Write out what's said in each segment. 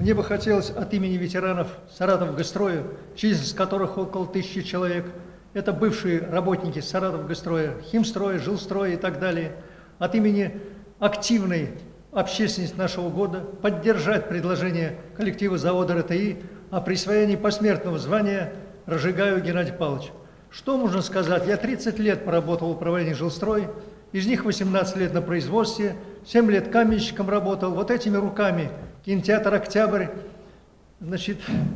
Мне бы хотелось от имени ветеранов Саратовгастроя, численность которых около 1000 человек, это бывшие работники Саратовгастроя, химстроя, жилстроя и так далее, от имени активной общественности нашего города поддержать предложение коллектива завода РТИ о присвоении посмертного звания Разжигаю Геннадию Павловичу. Что можно сказать? Я 30 лет поработал в управлении жилстрой, из них 18 лет на производстве, 7 лет каменщиком работал. Вот этими руками кинотеатр «Октябрь», значит,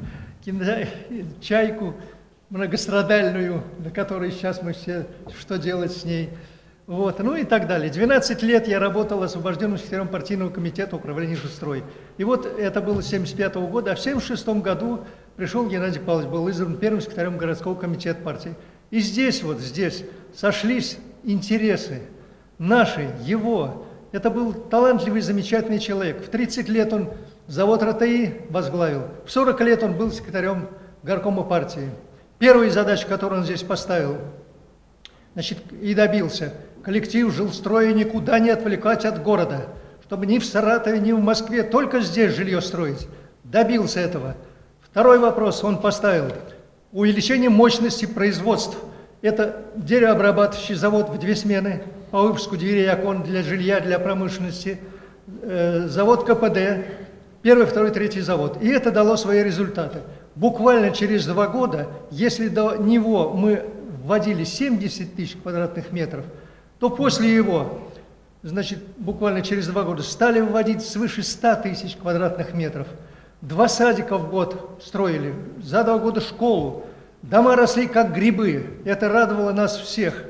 «Чайку» многострадальную, на которой сейчас мы все, что делать с ней, вот, ну и так далее. 12 лет я работал освобожденным секретарем партийного комитета управления жилстрой. И вот это было с 1975 года, а в 1976 году пришел Геннадий Павлович, был избран первым секретарем городского комитета партии. И здесь, вот здесь, сошлись интересы наши, его. Это был талантливый, замечательный человек. В 30 лет он завод РТИ возглавил, в 40 лет он был секретарем горкома партии. Первая задача, которую он здесь поставил, значит, и добился, коллектив жилстроя никуда не отвлекать от города, чтобы ни в Саратове, ни в Москве, только здесь жилье строить. Добился этого. Второй вопрос он поставил. Увеличение мощности производств. Это деревообрабатывающий завод в 2 смены по выпуску дверей и окон для жилья, для промышленности. Завод КПД. 1-й, 2-й, 3-й завод. И это дало свои результаты. Буквально через 2 года, если до него мы вводили 70 тысяч квадратных метров, то после его, значит, буквально через 2 года стали вводить свыше 100 тысяч квадратных метров. 2 садика в год строили, за 2 года школу. Дома росли как грибы. Это радовало нас всех.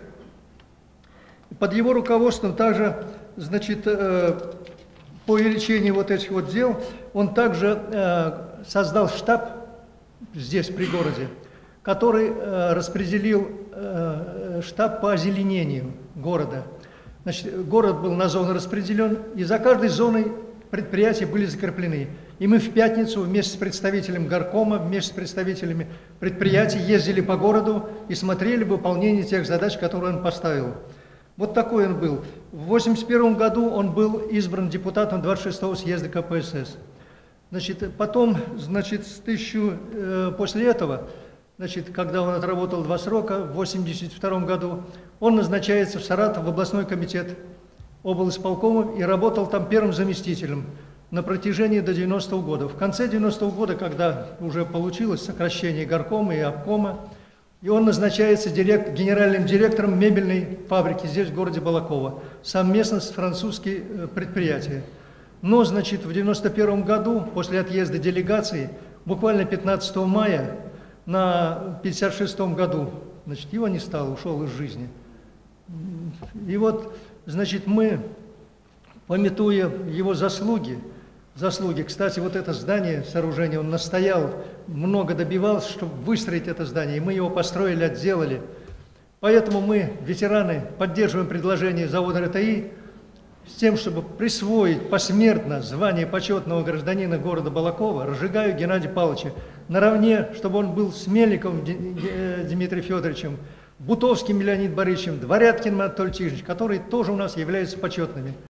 Под его руководством также, значит, по увеличению вот этих вот дел, он также создал штаб здесь, при городе, который распределил штаб по озеленению города. Значит, город был на зоны распределен, и за каждой зоной предприятия были закреплены. И мы в пятницу вместе с представителем горкома, вместе с представителями предприятий ездили по городу и смотрели выполнение тех задач, которые он поставил. Вот такой он был. В 1981 году он был избран депутатом 26-го съезда КПСС. Значит, потом, значит, после этого, значит, когда он отработал 2 срока, в 1982 году, он назначается в Саратов в областной комитет облисполкома и работал там первым заместителем на протяжении до 90-го года. В конце 90-го года, когда уже получилось сокращение горкома и обкома, и он назначается генеральным директором мебельной фабрики здесь, в городе Балаково, совместно с французским предприятием. Но, значит, в 91 году, после отъезда делегации, буквально 15 мая на 56-м году, значит, его не стало, ушел из жизни. И вот, значит, мы, памятуя его заслуги, кстати, вот это здание, сооружение, он настоял, много добивался, чтобы выстроить это здание, и мы его построили, отделали. Поэтому мы, ветераны, поддерживаем предложение завода РТИ с тем, чтобы присвоить посмертно звание почетного гражданина города Балакова Разжигаю Геннадия Павловича, наравне, чтобы он был с Мельниковым Дмитрием Федоровичем, Бутовским Леонидом Борисовичем, Дворяткиным Анатолием Тихоновичем, которые тоже у нас являются почетными.